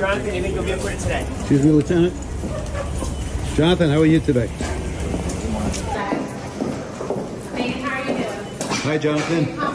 Jonathan, you think you'll be acquitted today? Excuse me, Lieutenant. Jonathan, how are you today? How are you doing? Hi, Jonathan.